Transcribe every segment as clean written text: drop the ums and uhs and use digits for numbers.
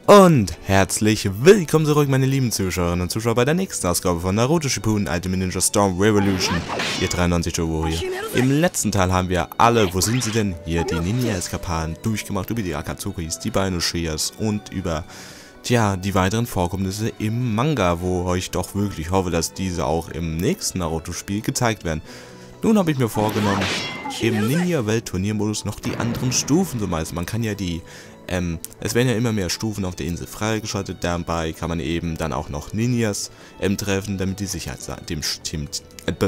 Und herzlich willkommen zurück, meine lieben Zuschauerinnen und Zuschauer, bei der nächsten Ausgabe von Naruto Shippuden Ultimate Ninja Storm Revolution, ihr 93 Warrior. Im letzten Teil haben wir alle, wo sind sie denn? Hier, die Ninja-Eskapaden durchgemacht, über die Akatsukis, die Bainoshias und über, tja, die weiteren Vorkommnisse im Manga, wo ich doch wirklich hoffe, dass diese auch im nächsten Naruto-Spiel gezeigt werden. Nun habe ich mir vorgenommen, im Ninja-Welt-Turniermodus noch die anderen Stufen zu meistern. Man kann ja die es werden ja immer mehr Stufen auf der Insel freigeschaltet, dabei kann man eben dann auch noch Ninjas treffen, damit die Sicherheit dem stimmt.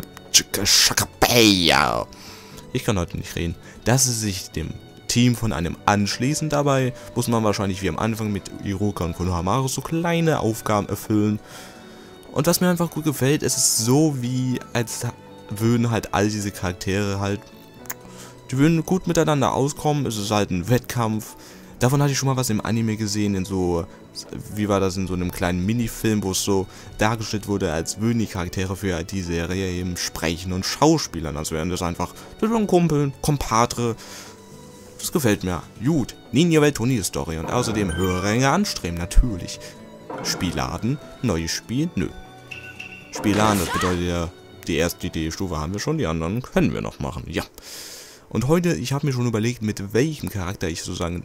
Ich kann heute nicht reden, dass sie sich dem Team von einem anschließen. Dabei muss man wahrscheinlich wie am Anfang mit Iruka und Konohamaru so kleine Aufgaben erfüllen. Und was mir einfach gut gefällt, es ist so wie, als würden halt all diese Charaktere halt, die würden gut miteinander auskommen. Es ist halt ein Wettkampf. Davon hatte ich schon mal was im Anime gesehen, in so, wie war das, in so einem kleinen Minifilm, wo es so dargestellt wurde, als würden die Charaktere für die Serie eben sprechen und schauspielern. Also wären das einfach, das waren Kumpeln, Kompadre. Das gefällt mir. Gut, Ninja-Welt Turnier-Story und außerdem höhere Ränge anstreben, natürlich. Spielladen, neues Spiel, nö. Spielladen, das bedeutet ja, die erste Idee-Stufe haben wir schon, die anderen können wir noch machen, ja. Und heute, ich habe mir schon überlegt, mit welchem Charakter ich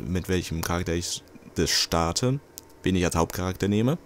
das starte, wen ich als Hauptcharakter nehme.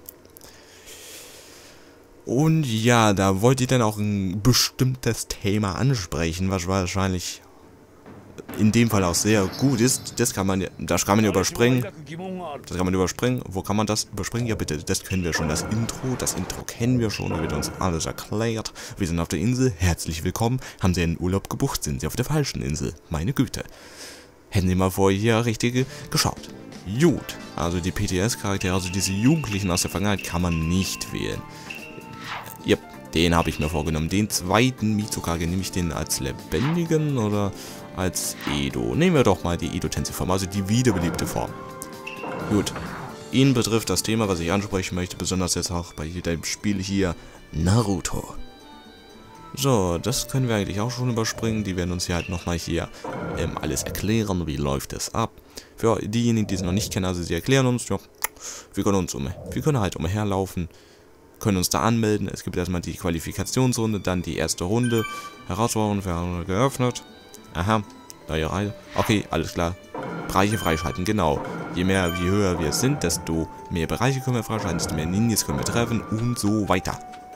Und ja, da wollte ich dann auch ein bestimmtes Thema ansprechen, was wahrscheinlich in dem Fall auch sehr gut ist. Das kann man überspringen. Das kann man überspringen. Wo kann man das überspringen? Ja bitte, das können wir schon. Das Intro kennen wir schon, da wird uns alles erklärt. Wir sind auf der Insel, herzlich willkommen. Haben Sie einen Urlaub gebucht? Sind Sie auf der falschen Insel? Meine Güte. Hätten Sie mal vorher hier richtig geschaut. Gut, also die PTS-Charaktere, also diese Jugendlichen aus der Vergangenheit, kann man nicht wählen. Yep, den habe ich mir vorgenommen. Den zweiten Mitsukage, nehme ich den als lebendigen oder als Edo? Nehmen wir doch mal die Edo-Tensei-Form, also die wiederbelebte Form. Gut, ihn betrifft das Thema, was ich ansprechen möchte, besonders jetzt auch bei jedem Spiel hier, Naruto. So, das können wir eigentlich auch schon überspringen. Die werden uns hier halt nochmal hier alles erklären, wie läuft es ab. Für diejenigen, die es noch nicht kennen, also sie erklären uns, ja, wir können halt umherlaufen, können uns da anmelden. Es gibt erstmal die Qualifikationsrunde, dann die erste Runde. Herausforderung geöffnet. Aha, neue Reihe. Okay, alles klar. Bereiche freischalten, genau. Je höher wir sind, desto mehr Bereiche können wir freischalten, desto mehr Ninjas können wir treffen und so weiter.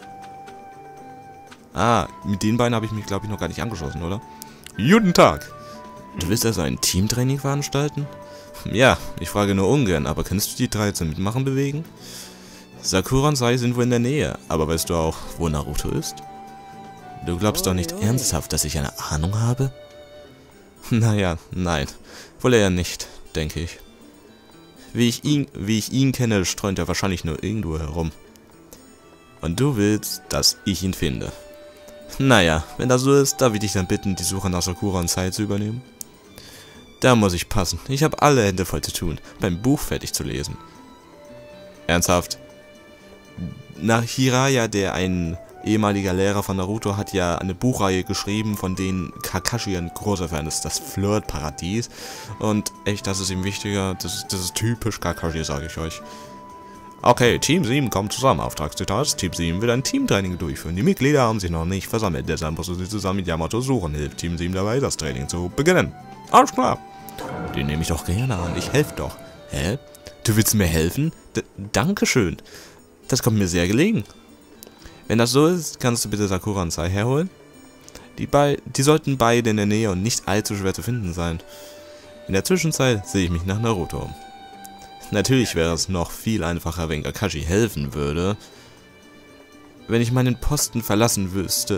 Ah, mit den beiden habe ich mich, glaube ich, noch gar nicht angeschlossen, oder? Guten Tag! Du willst also ein Teamtraining veranstalten? Ja, ich frage nur ungern, aber kannst du die 13 mitmachen bewegen? Sakura und Sai sind wohl in der Nähe, aber weißt du auch, wo Naruto ist? Du glaubst doch nicht ernsthaft, dass ich eine Ahnung habe? Naja, nein. Wohl eher nicht, denke ich. Wie ich ihn kenne, streunt er wahrscheinlich nur irgendwo herum. Und du willst, dass ich ihn finde. Naja, wenn das so ist, darf ich dich dann bitten, die Suche nach Sakura und Sai zu übernehmen? Da muss ich passen. Ich habe alle Hände voll zu tun, beim Buch fertig zu lesen. Ernsthaft? Nach Hiraya, der ein ehemaliger Lehrer von Naruto, hat ja eine Buchreihe geschrieben, von denen Kakashi ein großer Fan ist, das Flirtparadies. Und echt, das ist ihm wichtiger, das ist typisch Kakashi, sage ich euch. Okay, Team 7 kommt zusammen. Auftragsdetails. Team 7 will ein Teamtraining durchführen. Die Mitglieder haben sich noch nicht versammelt, deshalb musst du sie zusammen mit Yamato suchen. Hilft Team 7 dabei, das Training zu beginnen. Alles klar. Den nehme ich doch gerne an, ich helfe doch. Hä? Du willst mir helfen? Dankeschön. Das kommt mir sehr gelegen. Wenn das so ist, kannst du bitte Sakura und Sai herholen? Die sollten beide in der Nähe und nicht allzu schwer zu finden sein. In der Zwischenzeit sehe ich mich nach Naruto um. Natürlich wäre es noch viel einfacher, wenn Kakashi helfen würde. Wenn ich meinen Posten wüsste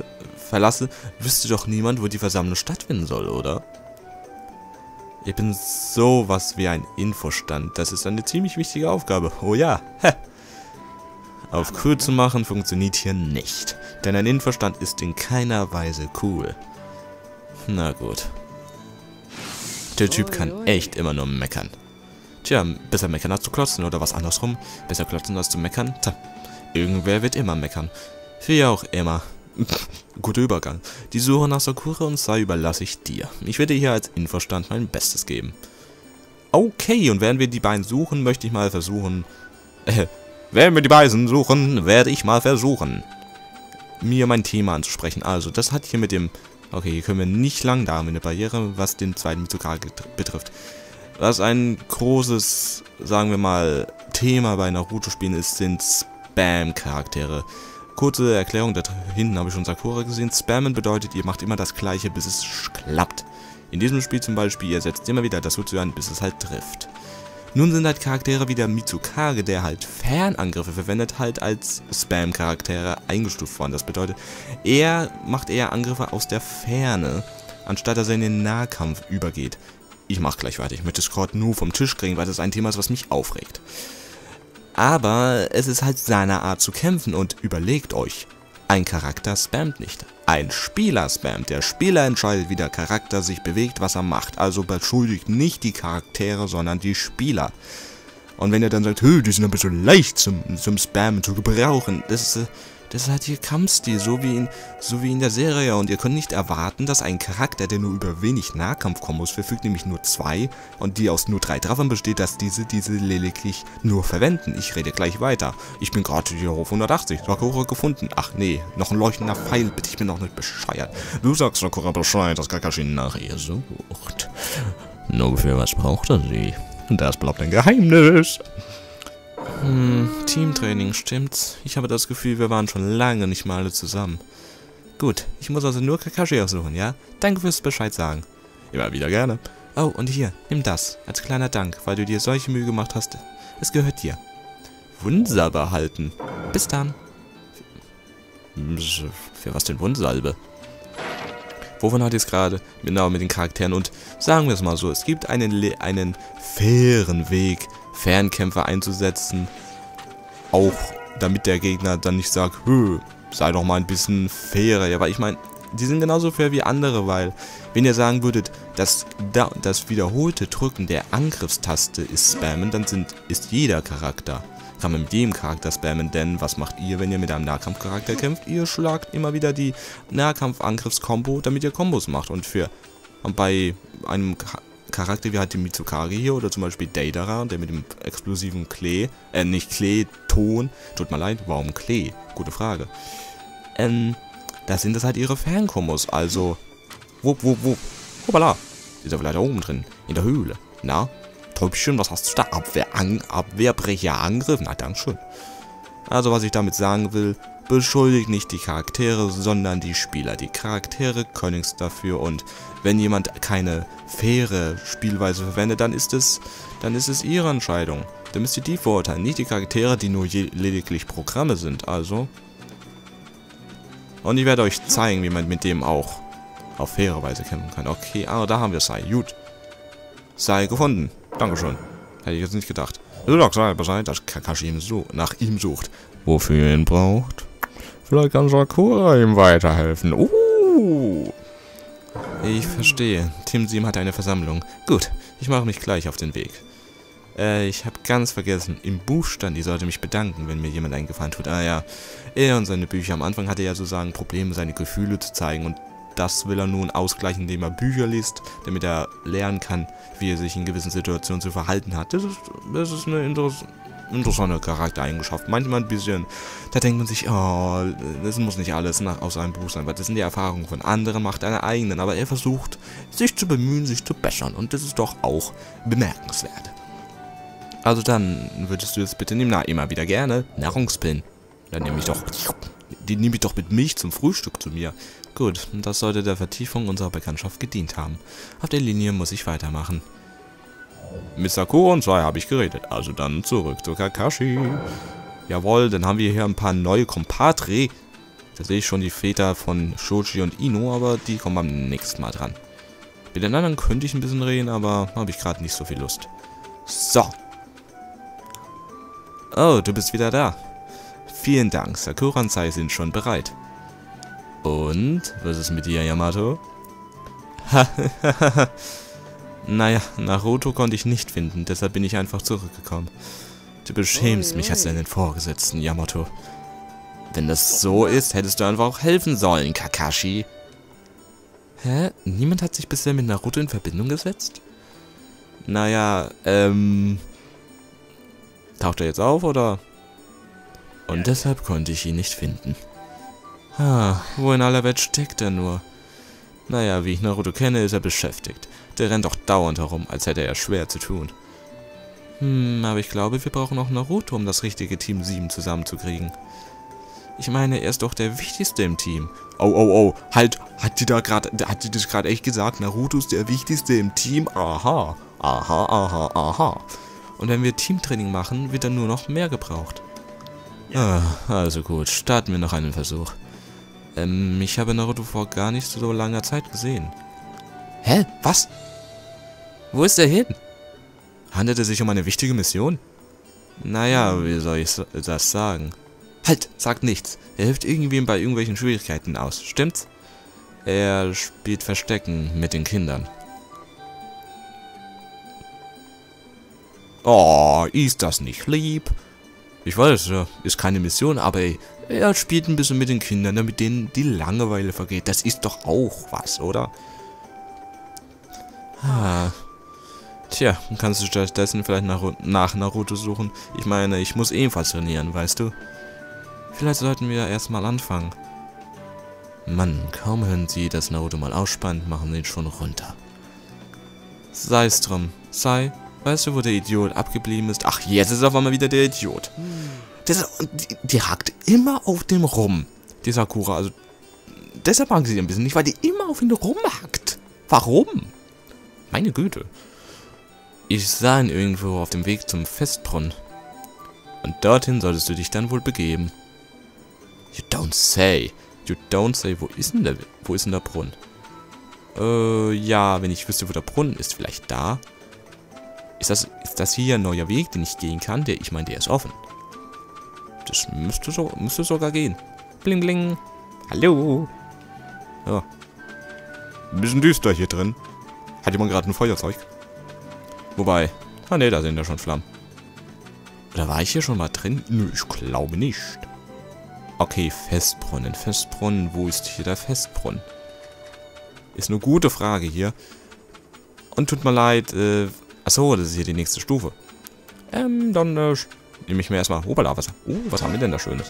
doch niemand, wo die Versammlung stattfinden soll, oder? Ich bin sowas wie ein Infostand. Das ist eine ziemlich wichtige Aufgabe. Oh ja, hä. Auf cool zu machen funktioniert hier nicht, denn ein Infostand ist in keiner Weise cool. Na gut. Der Typ kann echt immer nur meckern. Tja, besser meckern als zu klotzen oder was andersrum. Besser klotzen als zu meckern. Tja, irgendwer wird immer meckern. Wie auch immer. Guter Übergang. Die Suche nach Sakura und Sai überlasse ich dir. Ich werde hier als Infostand mein Bestes geben. Okay, und während wir die beiden suchen, möchte ich mal versuchen... während wir die beiden suchen, werde ich mal versuchen, mir mein Thema anzusprechen. Also, das hat hier mit dem... Okay, hier können wir nicht lang, da haben wir eine Barriere, was den zweiten Mitsukage betrifft. Was ein großes, sagen wir mal, Thema bei Naruto-Spielen ist, sind Spam-Charaktere. Kurze Erklärung, da hinten habe ich schon Sakura gesehen. Spammen bedeutet, ihr macht immer das Gleiche, bis es klappt. In diesem Spiel zum Beispiel, ihr setzt immer wieder das Jutsu an, bis es halt trifft. Nun sind halt Charaktere wie der Mitsukage, der halt Fernangriffe verwendet, halt als Spam-Charaktere eingestuft worden. Das bedeutet, er macht eher Angriffe aus der Ferne, anstatt dass er in den Nahkampf übergeht. Ich mach gleich weiter, ich möchte es gerade nur vom Tisch kriegen, weil das ein Thema ist, was mich aufregt. Aber es ist halt seine Art zu kämpfen und überlegt euch, ein Charakter spammt nicht. Ein Spieler spammt. Der Spieler entscheidet, wie der Charakter sich bewegt, was er macht. Also beschuldigt nicht die Charaktere, sondern die Spieler. Und wenn ihr dann sagt, die sind ein bisschen leicht zum Spammen zu gebrauchen, das ist halt ihr Kampfstil, so wie in der Serie. Und ihr könnt nicht erwarten, dass ein Charakter, der nur über wenig Nahkampfkombos verfügt, nämlich nur 2, und die aus nur 3 Treffern besteht, dass diese lediglich nur verwenden. Ich rede gleich weiter. Ich bin gerade hier auf 180. Sakura gefunden. Ach nee, noch ein leuchtender Pfeil, bitte, ich bin noch nicht bescheuert. Du sagst Sakura Bescheid, dass Kakashi nach ihr sucht. Nur für was braucht er sie? Das bleibt ein Geheimnis. Teamtraining, stimmt's? Ich habe das Gefühl, wir waren schon lange nicht mal alle zusammen. Gut, ich muss also nur Kakashi aussuchen, ja? Danke fürs Bescheid sagen. Immer wieder gerne. Oh, und hier, nimm das, als kleiner Dank, weil du dir solche Mühe gemacht hast. Es gehört dir. Wundsalbe erhalten. Bis dann. Für was denn Wundsalbe? Wovon hat ihr es gerade? Genau, mit den Charakteren. Und sagen wir es mal so, es gibt einen fairen Weg, Fernkämpfer einzusetzen, auch damit der Gegner dann nicht sagt, sei doch mal ein bisschen fairer. Ja, weil ich meine, die sind genauso fair wie andere, weil, wenn ihr sagen würdet, dass das wiederholte Drücken der Angriffstaste ist Spammen, dann ist jeder Charakter. Kann man mit jedem Charakter spammen, denn was macht ihr, wenn ihr mit einem Nahkampfcharakter kämpft? Ihr schlagt immer wieder die Nahkampf-Angriffs-Kombo, damit ihr Kombos macht. Und bei einem Charakter wie halt dem Mitsukage hier oder zum Beispiel Deidara, der mit dem explosiven Klee, nicht Klee, Ton, tut mir leid, warum Klee? Gute Frage. Da sind das halt ihre Fernkombos, also, hoppala, ist ja vielleicht da oben drin, in der Höhle, na? Täubchen, was hast du da? Abwehrbrecher Angriff? Na, dankeschön. Also, was ich damit sagen will, beschuldigt nicht die Charaktere, sondern die Spieler. Die Charaktere können es dafür, und wenn jemand keine faire Spielweise verwendet, dann ist es ihre Entscheidung. Dann müsst ihr die verurteilen, nicht die Charaktere, die nur lediglich Programme sind, also. Und ich werde euch zeigen, wie man mit dem auch auf faire Weise kämpfen kann. Okay, aber da haben wir Sai. Gut. Sai gefunden. Dankeschön. Hätte ich jetzt nicht gedacht. Du sagst Sai Bescheid, dass Kakashi nach ihm sucht. Wofür er ihn braucht? Vielleicht kann Sakura ihm weiterhelfen. Ich verstehe. Team 7 hat eine Versammlung. Gut, ich mache mich gleich auf den Weg. Ich habe ganz vergessen. Im Buch stand, ich sollte mich bedanken, wenn mir jemand einen Gefallen tut. Ah ja, er und seine Bücher. Am Anfang hatte er ja sozusagen Probleme, seine Gefühle zu zeigen. Und das will er nun ausgleichen, indem er Bücher liest, damit er lernen kann, wie er sich in gewissen Situationen zu verhalten hat. Das ist eine interessante Charaktereigenschaft. Manchmal ein bisschen, da denkt man sich, oh, das muss nicht alles aus einem Buch sein, weil das sind die Erfahrungen von anderen, macht eine eigenen. Aber er versucht, sich zu bemühen, sich zu bessern. Und das ist doch auch bemerkenswert. Also dann würdest du jetzt bitte nehmen, immer wieder gerne, Nahrungspillen. Dann nehme ich doch, die nehme ich doch mit Milch zum Frühstück zu mir. Gut, das sollte der Vertiefung unserer Bekanntschaft gedient haben. Auf der Linie muss ich weitermachen. Mit Sakura und Sai habe ich geredet, also dann zurück zu Kakashi. Jawohl, dann haben wir hier ein paar neue Kompadre. Da sehe ich schon die Väter von Shoji und Ino, aber die kommen beim nächsten Mal dran. Mit den anderen könnte ich ein bisschen reden, aber habe ich gerade nicht so viel Lust. So. Oh, du bist wieder da. Vielen Dank, Sakura und Sai sind schon bereit. Und, was ist mit dir, Yamato? Naja, Naruto konnte ich nicht finden, deshalb bin ich einfach zurückgekommen. Du beschämst mich als deinen Vorgesetzten, Yamato. Wenn das so ist, hättest du einfach auch helfen sollen, Kakashi. Hä? Niemand hat sich bisher mit Naruto in Verbindung gesetzt? Naja, taucht er jetzt auf, oder? Und deshalb konnte ich ihn nicht finden. Wo in aller Welt steckt er nur? Naja, wie ich Naruto kenne, ist er beschäftigt. Der rennt doch dauernd herum, als hätte er schwer zu tun. Aber ich glaube, wir brauchen auch Naruto, um das richtige Team 7 zusammenzukriegen. Ich meine, er ist doch der Wichtigste im Team. Oh, halt, hat die das gerade echt gesagt? Naruto ist der Wichtigste im Team? Aha. Und wenn wir Teamtraining machen, wird dann nur noch mehr gebraucht. Also gut, starten wir noch einen Versuch. Ich habe Naruto vor gar nicht so langer Zeit gesehen. Hä? Was? Wo ist er hin? Handelt es sich um eine wichtige Mission? Naja, wie soll ich das sagen? Halt, sagt nichts. Er hilft irgendwie bei irgendwelchen Schwierigkeiten aus, stimmt's? Er spielt Verstecken mit den Kindern. Oh, ist das nicht lieb? Ich weiß, ist keine Mission, aber er spielt ein bisschen mit den Kindern, damit denen die Langeweile vergeht. Das ist doch auch was, oder? Tja, kannst du stattdessen vielleicht nach Naruto suchen? Ich meine, ich muss ebenfalls trainieren, weißt du? Vielleicht sollten wir erstmal anfangen. Mann, kaum hören sie, dass Naruto mal ausspannt, machen sie ihn schon runter. Sei es drum. Weißt du, wo der Idiot abgeblieben ist? Ach, jetzt ist auf einmal wieder der Idiot. Die hakt immer auf dem rum. Die Sakura, also... Deshalb mag sie sie ein bisschen nicht, weil die immer auf ihn rumhackt. Warum? Meine Güte. Ich sah ihn irgendwo auf dem Weg zum Festbrunnen. Und dorthin solltest du dich dann wohl begeben. You don't say. Wo ist denn der Brunnen? Ja, wenn ich wüsste, wo der Brunnen ist, vielleicht da? Ist das hier ein neuer Weg, den ich gehen kann? Der ist offen. Das müsste sogar gehen. Bling, bling. Hallo. Ja. Ein bisschen düster hier drin. Hat jemand gerade ein Feuerzeug? Wobei. Ne, da sind ja schon Flammen. Oder war ich hier schon mal drin? Nö, ich glaube nicht. Okay, Festbrunnen. Wo ist hier der Festbrunnen? Ist eine gute Frage hier. Und tut mir leid, achso, das ist hier die nächste Stufe. Dann, nehme ich mir erstmal Oberlawasser. Was haben wir denn da Schönes?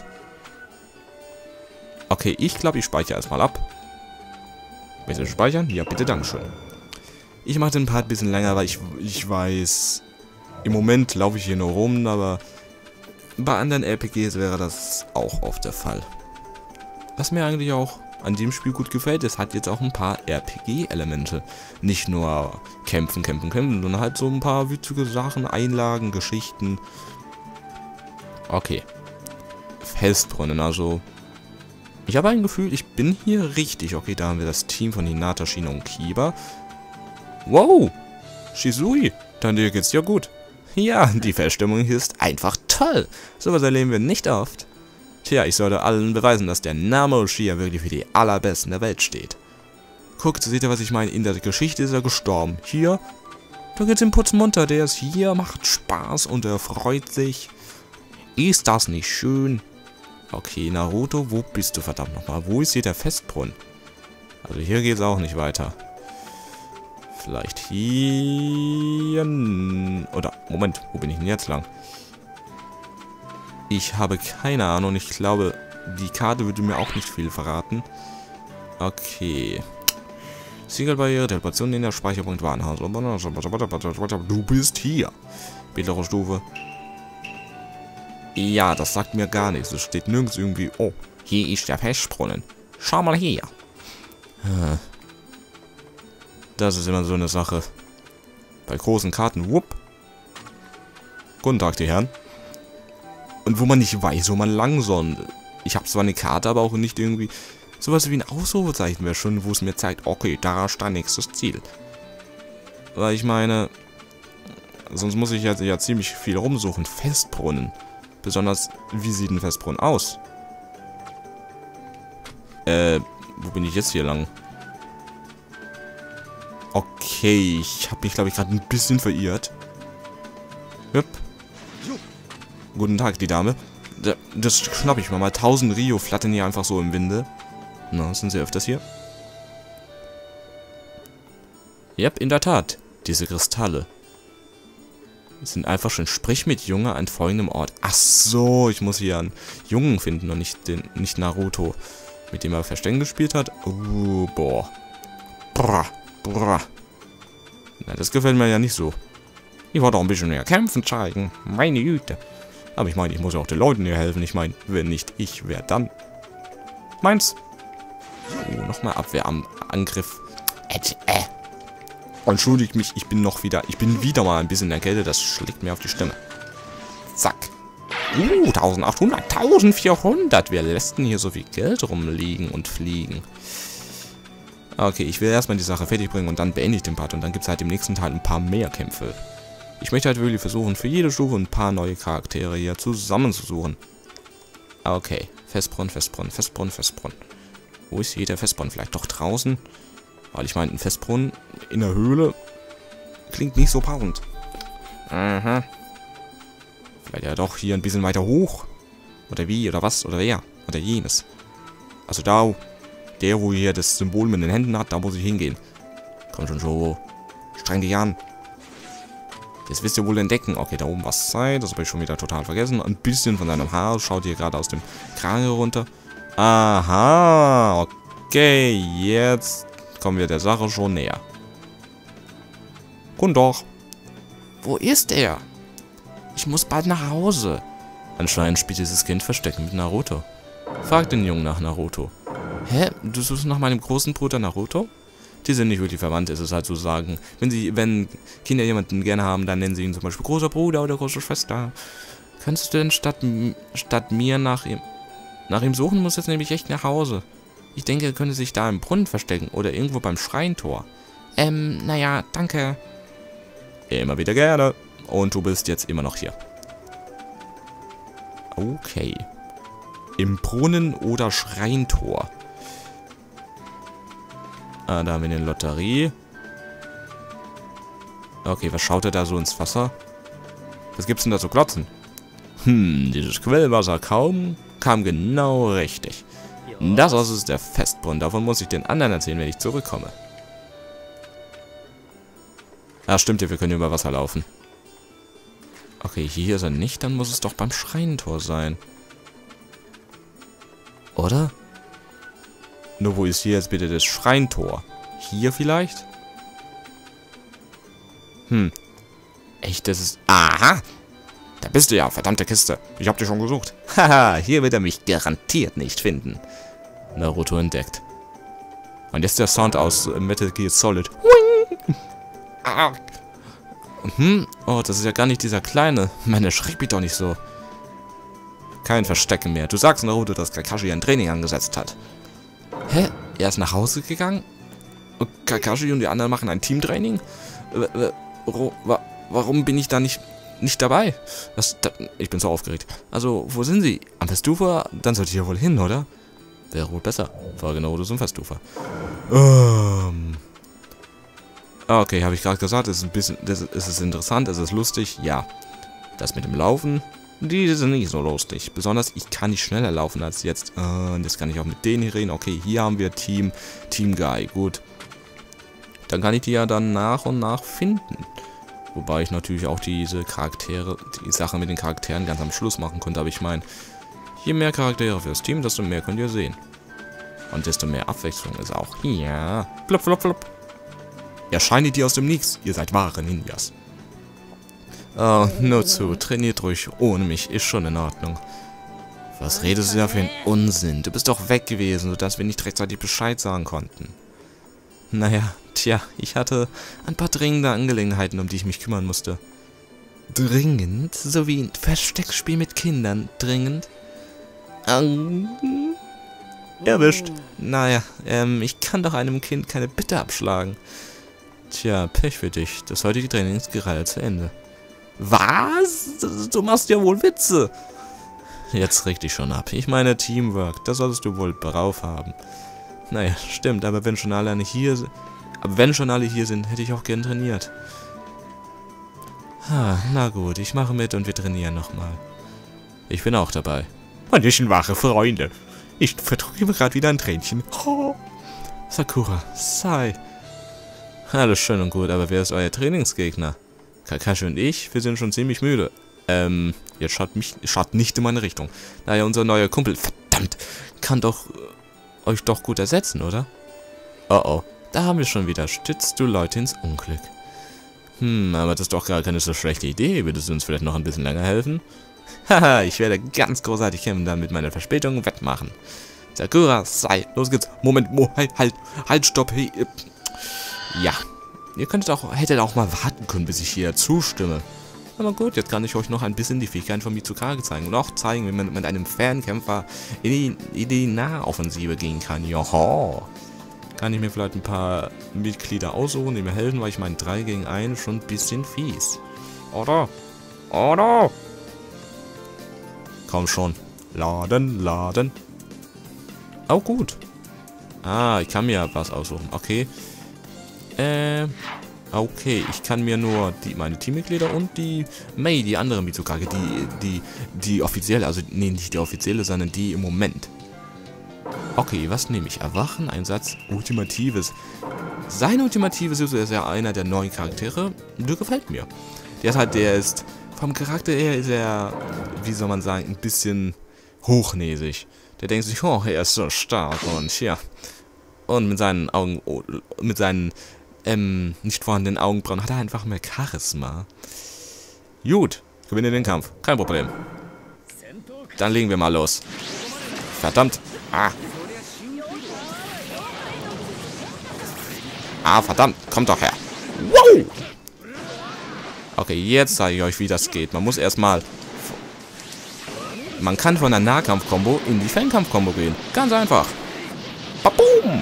Okay, ich glaube, ich speichere erstmal ab. Willst du speichern? Ja, bitte, dankeschön. Ich mache den Part ein bisschen länger, weil ich weiß... Im Moment laufe ich hier nur rum, aber... Bei anderen RPGs wäre das auch oft der Fall. Was mir eigentlich auch an dem Spiel gut gefällt, es hat jetzt auch ein paar RPG-Elemente. Nicht nur kämpfen, sondern halt so ein paar witzige Sachen, Einlagen, Geschichten. Okay. Festbrunnen, also... Ich habe ein Gefühl, ich bin hier richtig. Okay, da haben wir das Team von Hinata, Shino und Kiba. Wow! Shisui, dann dir geht's ja gut. Ja, die Verstimmung hier ist einfach toll. Sowas erleben wir nicht oft. Tja, ich sollte allen beweisen, dass der Name Uchiha wirklich für die allerbesten der Welt steht. Guckt, seht ihr, was ich meine? In der Geschichte ist er gestorben. Hier, da geht's ihm putzmunter. Der ist hier, macht Spaß und er freut sich. Ist das nicht schön? Okay, Naruto, wo bist du verdammt nochmal? Wo ist hier der Festbrunnen? Also hier geht's auch nicht weiter. Vielleicht hier... Oder, Moment, wo bin ich denn jetzt lang? Ich habe keine Ahnung. Ich glaube, die Karte würde mir auch nicht viel verraten. Okay. Siegelbarriere, Teleportation in der Speicherpunkt Warenhaus. Du bist hier. Mittlere Stufe. Ja, das sagt mir gar nichts. Es steht nirgends irgendwie, oh, hier ist der Festbrunnen. Schau mal hier. Das ist immer so eine Sache. Bei großen Karten, wupp. Guten Tag, die Herren. Und wo man nicht weiß, wo man lang soll. Ich habe zwar eine Karte, aber auch nicht irgendwie... Sowas wie ein Ausrufezeichen wäre schon, wo es mir zeigt, okay, da ist dein nächstes Ziel. Weil ich meine... Sonst muss ich jetzt ja ziemlich viel rumsuchen. Festbrunnen. Besonders, wie sieht ein Festbrunnen aus? Wo bin ich jetzt hier lang? Okay, ich habe mich, glaube ich, gerade ein bisschen verirrt. Jupp. Guten Tag, die Dame. Das schnapp ich mal. 1000 Rio flattern hier einfach so im Winde. Na, sind sie öfters hier? Yep, in der Tat. Diese Kristalle. Es sind einfach schon, sprich mit Junge an folgendem Ort. Ach so, ich muss hier einen Jungen finden und nicht Naruto, mit dem er Verstecken gespielt hat. Boah. Brr. Na, das gefällt mir ja nicht so. Ich wollte auch ein bisschen mehr kämpfen zeigen. Meine Güte. Aber ich meine, ich muss ja auch den Leuten hier helfen. Ich meine, wenn nicht ich, wer dann? Meins. Nochmal Abwehr am Angriff. Entschuldigt mich, ich bin wieder mal ein bisschen erkältet. Das schlägt mir auf die Stimme. Zack. 1800, 1400. Wer lässt denn hier so viel Geld rumliegen und fliegen? Okay, ich will erstmal die Sache fertig bringen und dann beende ich den Part. Und dann gibt es halt im nächsten Teil ein paar mehr Kämpfe. Ich möchte halt wirklich versuchen, für jede Stufe ein paar neue Charaktere hier zusammenzusuchen. Okay, Festbrunnen. Wo ist hier der Festbrunnen? Vielleicht doch draußen? Weil ich meine, ein Festbrunnen in der Höhle klingt nicht so passend. Aha. Vielleicht ja doch hier ein bisschen weiter hoch. Oder wie, oder was, oder wer, oder jenes. Also da, der, wo hier das Symbol mit den Händen hat, da muss ich hingehen. Komm schon, so. Streng dich an. Das wirst ihr wohl entdecken. Okay, da oben war es Zeit. Das habe ich schon wieder total vergessen. Ein bisschen von seinem Haar schaut hier gerade aus dem Kragen runter. Aha. Okay, jetzt kommen wir der Sache schon näher. Und doch. Wo ist er? Ich muss bald nach Hause. Anscheinend spielt dieses Kind Verstecken mit Naruto. Frag den Jungen nach Naruto. Hä? Du suchst nach meinem großen Bruder Naruto? Die sind nicht wirklich verwandt, ist es halt so sagen. Wenn Kinder jemanden gerne haben, dann nennen sie ihn zum Beispiel großer Bruder oder große Schwester. Könntest du denn statt mir nach ihm suchen, muss jetzt nämlich echt nach Hause. Ich denke, er könnte sich da im Brunnen verstecken oder irgendwo beim Schreintor. Naja, danke. Immer wieder gerne. Und du bist jetzt immer noch hier. Okay. Im Brunnen oder Schreintor. Da haben wir eine Lotterie. Okay, was schaut er da so ins Wasser? Was gibt's denn da zu klotzen? Dieses Quellwasser kam genau richtig. Das ist der Festbrunnen. Davon muss ich den anderen erzählen, wenn ich zurückkomme. Ah, stimmt ja, wir können über Wasser laufen. Okay, hier ist er nicht, dann muss es doch beim Schreintor sein. Oder? Nur wo ist hier jetzt bitte das Schreintor? Hier vielleicht? Echt, das ist... Aha! Da bist du ja, verdammte Kiste. Ich hab dich schon gesucht. Haha, hier wird er mich garantiert nicht finden. Naruto entdeckt. Und jetzt der Sound aus Metal Gear Solid. Oh, das ist ja gar nicht dieser kleine. Meine, schreck mich doch nicht so. Kein Verstecken mehr. Du sagst Naruto, dass Kakashi ein Training angesetzt hat. Hä? Er ist nach Hause gegangen? Und Kakashi und die anderen machen ein Teamtraining? Warum bin ich da nicht dabei? Ich bin so aufgeregt. Also, wo sind sie? Am Festufer? Dann sollte ich ja wohl hin, oder? Wäre wohl besser. Frage Naruto zum Festufer. Okay, habe ich gerade gesagt, es ist interessant, es ist lustig. Ja. Das mit dem Laufen, die sind nicht so lustig. Besonders, ich kann nicht schneller laufen als jetzt. Und jetzt kann ich auch mit denen hier reden. Okay, hier haben wir Team Guy. Gut. Dann kann ich die ja dann nach und nach finden. Wobei ich natürlich auch die Sache mit den Charakteren ganz am Schluss machen konnte. Aber ich meine, je mehr Charaktere fürs Team, desto mehr könnt ihr sehen. Und desto mehr Abwechslung ist auch. Ja. Flop, flop, flop. Erscheinet ihr aus dem Nichts. Ihr seid wahre Ninjas. Oh, nur zu. Trainiert ruhig. Ohne mich. Ist schon in Ordnung. Was redest du da für einen Unsinn? Du bist doch weg gewesen, sodass wir nicht rechtzeitig Bescheid sagen konnten. Naja, tja, ich hatte ein paar dringende Angelegenheiten, um die ich mich kümmern musste. Dringend? So wie ein Versteckspiel mit Kindern. Dringend? Erwischt. Naja, ich kann doch einem Kind keine Bitte abschlagen. Tja, Pech für dich. Das heutige Training ist gerade zu Ende. Was? Du machst ja wohl Witze. Jetzt reg dich schon ab. Ich meine Teamwork. Das solltest du wohl drauf haben. Naja, stimmt, aber wenn schon alle hier sind, hätte ich auch gern trainiert. Na gut, ich mache mit und wir trainieren nochmal. Ich bin auch dabei. Hallöchen, wahre Freunde. Ich verdrücke mir gerade wieder ein Tränchen. Oh. Sakura, Sai. Alles schön und gut, aber wer ist euer Trainingsgegner? Kakashi und ich, wir sind schon ziemlich müde. Jetzt schaut nicht in meine Richtung. Naja, unser neuer Kumpel, verdammt, kann doch euch doch gut ersetzen, oder? Oh oh, da haben wir schon wieder. Stützt du Leute ins Unglück. Aber das ist doch gar keine so schlechte Idee. Würdest du uns vielleicht noch ein bisschen länger helfen? Haha, ich werde ganz großartig kämpfen, dann mit meiner Verspätung wettmachen. Sakura, sei, los geht's. Moment, halt, stopp, hey. Ja, ihr hättet auch mal warten können, bis ich hier zustimme. Aber gut, jetzt kann ich euch noch ein bisschen die Fähigkeiten von Mitsukage zeigen. Und auch zeigen, wie man mit einem Fernkämpfer in die Nahoffensive gehen kann. Joho. Kann ich mir vielleicht ein paar Mitglieder aussuchen, die mir helfen, weil ich meine 3 gegen 1 schon ein bisschen fies. Oder? Komm schon. Laden. Oh, gut. Ah, ich kann mir was aussuchen. Okay. Okay, ich kann mir nur meine Teammitglieder und die Mei, die andere Mitsukage, die offizielle, also nee, nicht die offizielle, sondern die im Moment. Okay, was nehme ich? Erwachen, Einsatz, Ultimatives. Sein Ultimatives ist ja einer der neuen Charaktere. Der gefällt mir. Der ist, vom Charakter her ist er, wie soll man sagen, ein bisschen hochnäsig. Der denkt sich, oh, er ist so stark und ja. Und mit seinen Augen, mit seinen nicht vorhandenen Augenbrauen hat er einfach mehr Charisma. Gut, gewinne den Kampf. Kein Problem. Dann legen wir mal los. Verdammt. Verdammt. Kommt doch her. Wow! Okay, jetzt zeige ich euch, wie das geht. Man muss erstmal... Man kann von der Nahkampf-Kombo in die Fernkampf-Kombo gehen. Ganz einfach. Baboom!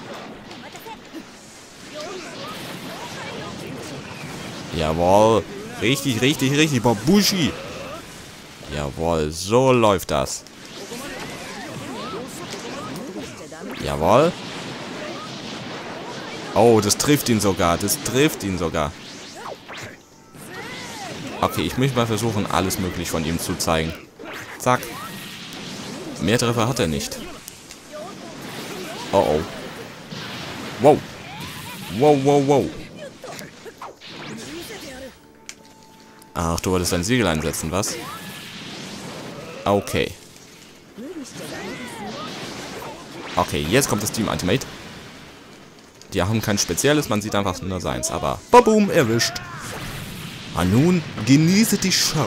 Jawohl. Richtig. Babushi. Jawohl, so läuft das. Jawohl. Oh, das trifft ihn sogar. Okay, ich möchte mal versuchen, alles möglich von ihm zu zeigen. Zack. Mehr Treffer hat er nicht. Oh oh. Wow. Ach, du wolltest dein Siegel einsetzen, was? Okay. Okay, jetzt kommt das Team Ultimate. Die haben kein spezielles, man sieht einfach nur seins, aber baboom, erwischt. Und nun genieße die Show.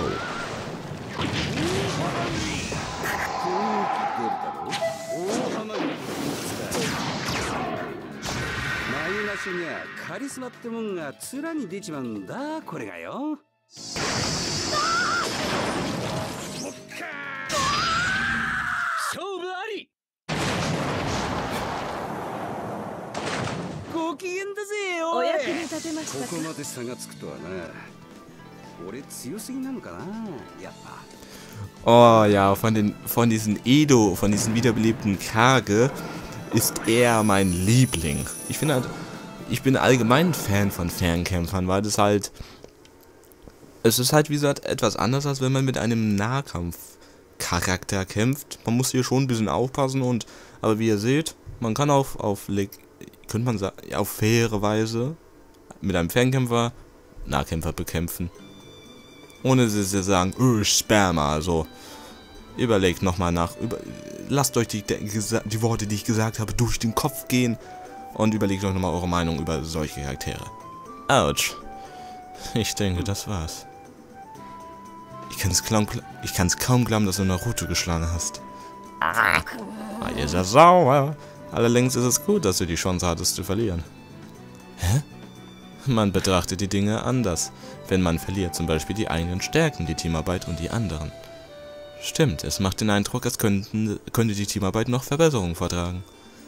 Oh ja, von diesen Edo, von diesen wiederbelebten Kage ist er mein Liebling. Ich finde halt, ich bin allgemein Fan von Fernkämpfern, weil es ist halt wie gesagt etwas anders, als wenn man mit einem Nahkampfcharakter kämpft. Man muss hier schon ein bisschen aufpassen aber wie ihr seht, man kann auf faire Weise mit einem Fernkämpfer Nahkämpfer bekämpfen. Ohne dass sie sagen, Sperma, also überlegt nochmal nach, lasst euch die Worte, die ich gesagt habe, durch den Kopf gehen und überlegt euch nochmal eure Meinung über solche Charaktere. Autsch. Ich denke, das war's. Ich kann's kaum glauben, dass du Naruto geschlagen hast. Ihr seid sauer. Allerdings ist es gut, dass du die Chance hattest zu verlieren. Hä? Man betrachtet die Dinge anders, wenn man verliert, zum Beispiel die eigenen Stärken, die Teamarbeit und die anderen. Stimmt, es macht den Eindruck, als könnte die Teamarbeit noch Verbesserungen vortragen.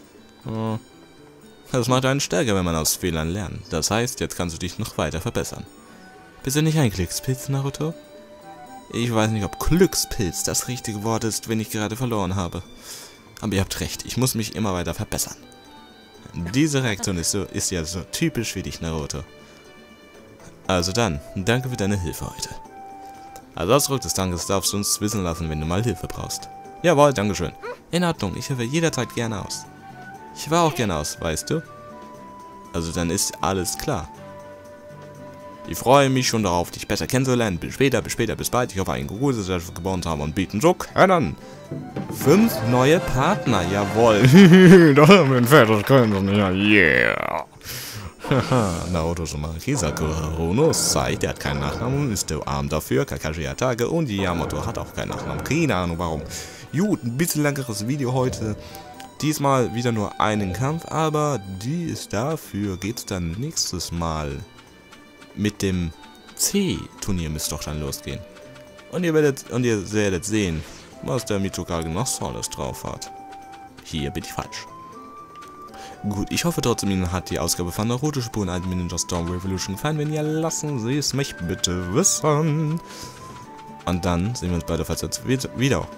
Das macht einen stärker, wenn man aus Fehlern lernt. Das heißt, jetzt kannst du dich noch weiter verbessern. Bist du nicht ein Glückspilz, Naruto? Ich weiß nicht, ob Glückspilz das richtige Wort ist, wenn ich gerade verloren habe. Aber ihr habt recht, ich muss mich immer weiter verbessern. Diese Reaktion ist ja so typisch für dich, Naruto. Also dann, danke für deine Hilfe heute. Als Ausdruck des Dankes darfst du uns wissen lassen, wenn du mal Hilfe brauchst. Jawohl, dankeschön. In Ordnung, ich helfe jederzeit gerne aus. Ich war auch gerne aus, weißt du? Also dann ist alles klar. Ich freue mich schon darauf, dich besser kennenzulernen. Bis später, bis bald. Ich hoffe, ein gutes Selbst geboren haben und bieten so können. 5 neue Partner, jawohl. Da haben wir ein fertig können, ja, yeah. Naoto Shimaki Sakura Honos zeigt, er hat keinen Nachnamen, ist der arm dafür. Kakashi Hatage und Yamato hat auch keinen Nachnamen. Keine Ahnung warum. Gut, ein bisschen längeres Video heute. Diesmal wieder nur einen Kampf, aber dafür geht's dann nächstes Mal mit dem C-Turnier müsste doch dann losgehen. Und ihr werdet sehen, was der Mitsukage noch so alles drauf hat. Hier bin ich falsch. Gut, ich hoffe trotzdem, Ihnen hat die Ausgabe von Naruto Shippuden Ultimate Ninja Storm Revolution gefallen. Wenn ja, lassen Sie es mich bitte wissen. Und dann sehen wir uns beide falls jetzt wieder.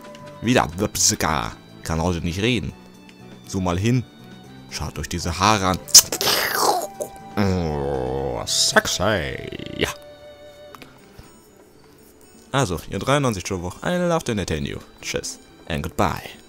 Kann heute nicht reden. So mal hin. Schaut euch diese Haare an. Oh, sexy. Ja. Also, ihr 93 Woche. I love to entertain you. Tschüss and goodbye.